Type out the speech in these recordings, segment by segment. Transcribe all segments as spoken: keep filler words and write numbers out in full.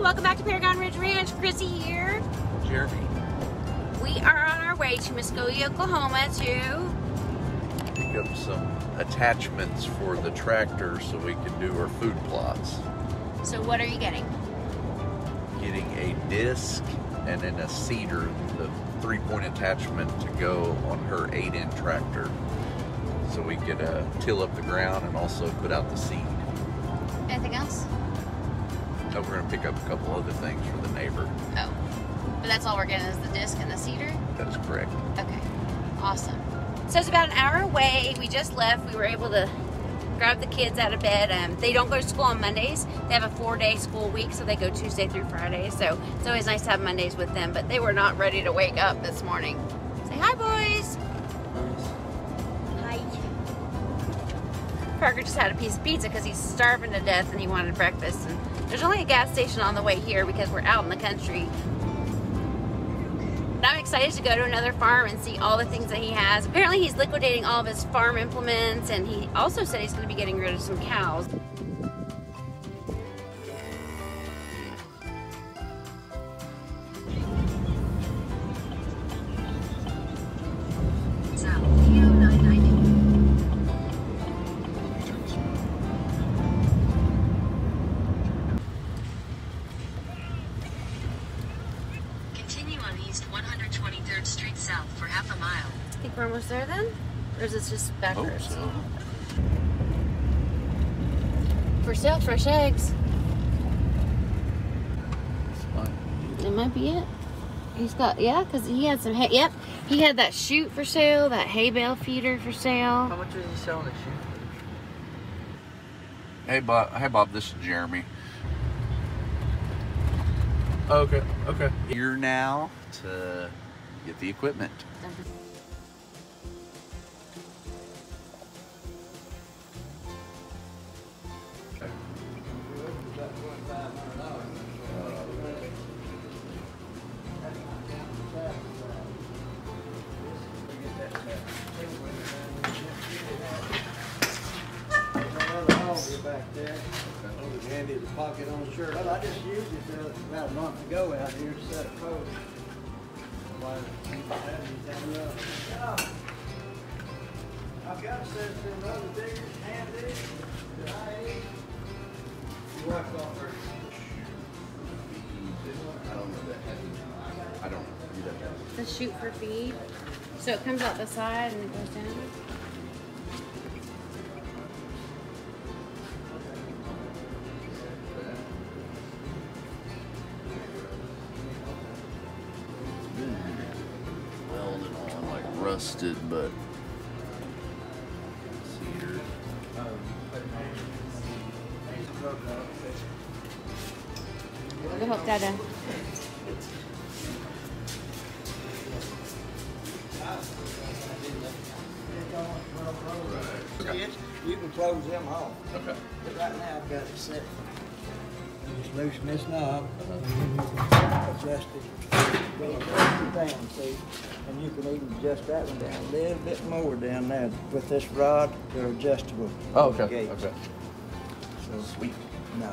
welcome back to Paragon Ridge Ranch. Chrissy here. Jeremy. We are on our way to Muskogee, Oklahoma to pick up some attachments for the tractor so we can do our food plots. So what are you getting? Getting a disc and then a seeder, the three-point attachment to go on her eight-inch tractor so we could uh, till up the ground and also put out the seed. Anything else? So we're going to pick up a couple other things for the neighbor. Oh, but that's all we're getting is the disc and the seeder? That is correct. Okay, awesome. So it's about an hour away. We just left. We were able to grab the kids out of bed. Um, they don't go to school on Mondays. They have a four-day school week, so they go Tuesday through Friday. So it's always nice to have Mondays with them, but they were not ready to wake up this morning. Say hi, boys. Hi. Parker just had a piece of pizza because he's starving to death and he wanted breakfast. And there's only a gas station on the way here because we're out in the country. But I'm excited to go to another farm and see all the things that he has. Apparently he's liquidating all of his farm implements, and he also said he's going to be getting rid of some cows. I think we're almost there then? Or is this just backwards? Hope so. For sale, fresh eggs. It's fine. It might be it. He's got, yeah, because he had some hay. Yep, he had that chute for sale, that hay bale feeder for sale. How much is he selling the chute for? Hey Bob, hey Bob, this is Jeremy. Okay, okay. Here now to get the equipment. Back there. Oh, handy the pocket on the shirt. I just used it uh, about a month ago out here to set a post. I've got to set some other diggers, hand diggers that I ate. You worked on first. I don't know that heavy. I don't know that heavy. The chute for feed. So it comes out the side and it goes down. Welded on like rusted, but cedar. Go help Dada. Right. You can close them off. Okay. But right now I've got it set. You just loosen this knob, adjust it, bring it down, see? And you can even adjust that one down a little bit more down there. With this rod, they're adjustable. Oh, okay. Gates. Okay. So, Sweet. no.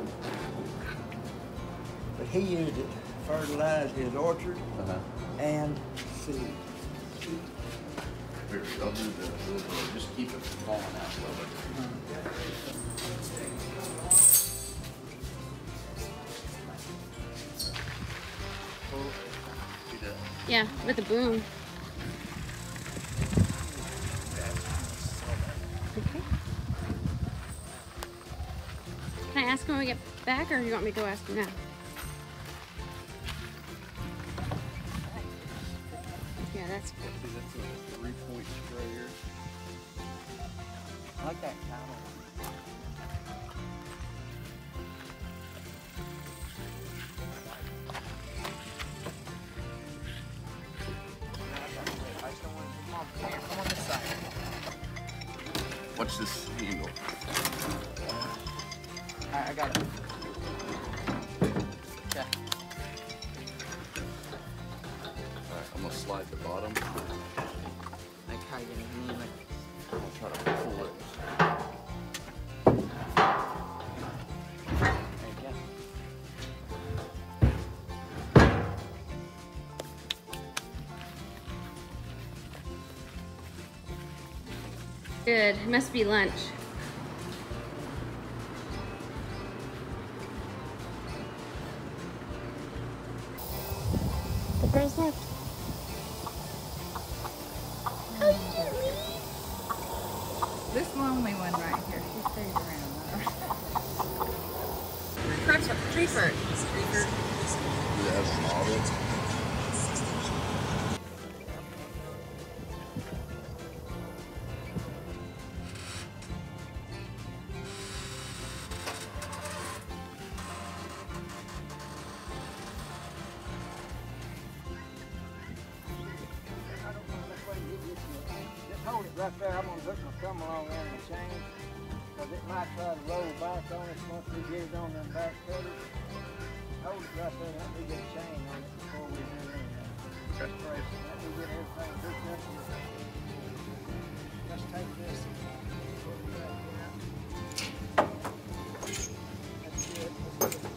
But he used it to fertilize his orchard Uh-huh. and seed. Here, I'll do the, just keep it from falling out a little bit. Yeah, with the boom. Okay. Can I ask him when we get back, or you want me to go ask him now? Yeah, that's cool. See, that's a three-point sprayer. I like that kind of. What's this handle? I, I got it. Yeah. Alright, I'm gonna slide the bottom. Like how you gonna hand it? I'll try to pull it. There you go. Good. It must be lunch. The girls left. This lonely one right here, she stays around. Tree fern. Hold it right there. I'm gonna hook my thumb along there in the chain, because it might try to roll back on us once we get it on them back cutters. Hold it right there. Let me get a chain on it before we do anything. Okay. Let me get everything hooked up. Let's take this. Put it back down. That's good. That's good.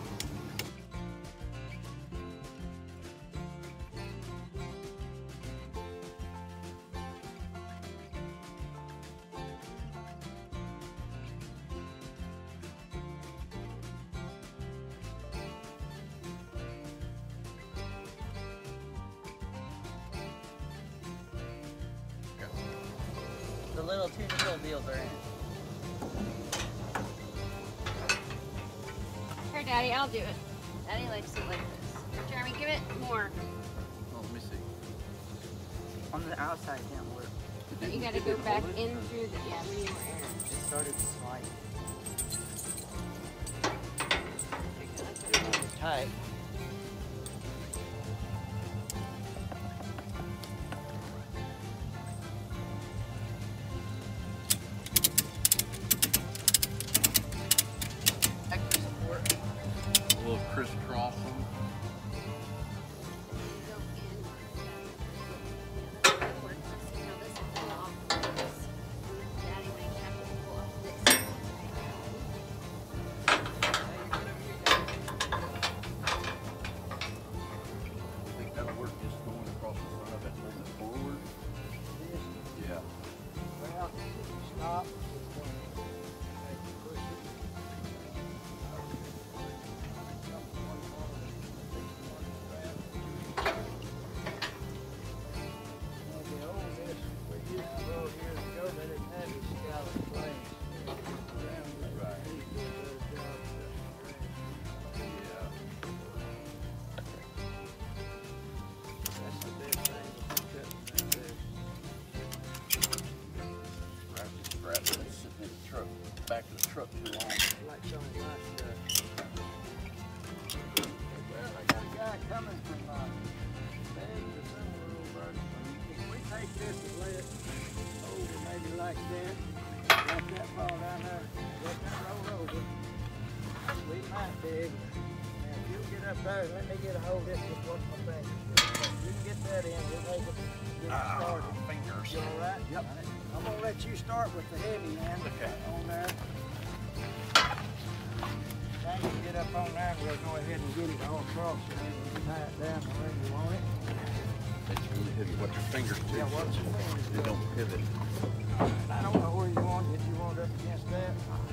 The little two little deals are in. Here, Daddy, I'll do it. Daddy likes it like this. Jeremy, give it more. Oh, let me see. On the outside it can't work. You gotta go back in through the, yeah, we need more air. It started to slide. Tight. Extra support. A little crisscrossing. Back to the truck too long. Like some of my stuff. Well, I got a guy coming from uh, Bags or somewhere over there. If we take this and lay it over maybe like that, let that fall down there, let that roll over, we might be able to. Now, if you get up there, let me get a hold of this with one of my fingers. You can get that in, we'll make it, get it started. Ah, fingers. You all right? Yep. I'm gonna let you start with the heavy end Okay. on there. Now you can get up on there and we'll go ahead and get it all across and then you can tie it down the way you want it. It's really heavy. Watch your fingers too. Yeah, watch your fingers. They don't pivot. I don't know where you want it, if you want it up against that.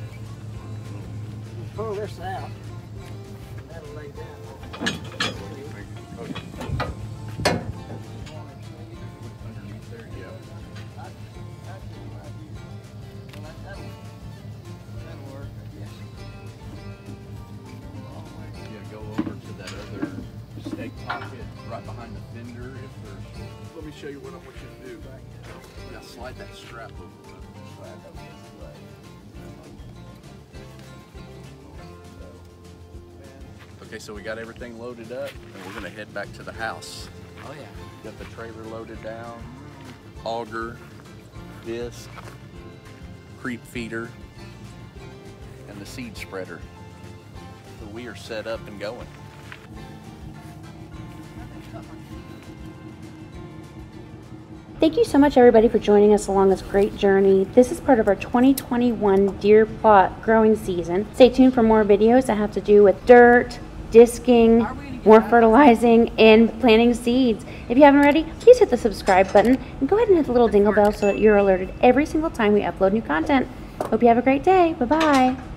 You pull this out, that'll lay down. Okay. Underneath there, yeah. Yeah, go over to that other stake pocket right behind the fender. If there's, let me show you what I want you to do. Now slide that strap over. Slide over this way. Okay, so we got everything loaded up, and we're gonna head back to the house. Oh yeah. Got the trailer loaded down, auger, disc, creep feeder, and the seed spreader. So we are set up and going. Thank you so much, everybody, for joining us along this great journey. This is part of our twenty twenty-one deer plot growing season. Stay tuned for more videos that have to do with dirt, disking, more fertilizing, and planting seeds. If you haven't already, please hit the subscribe button and go ahead and hit the little dingle bell so that you're alerted every single time we upload new content. Hope you have a great day. Bye-bye.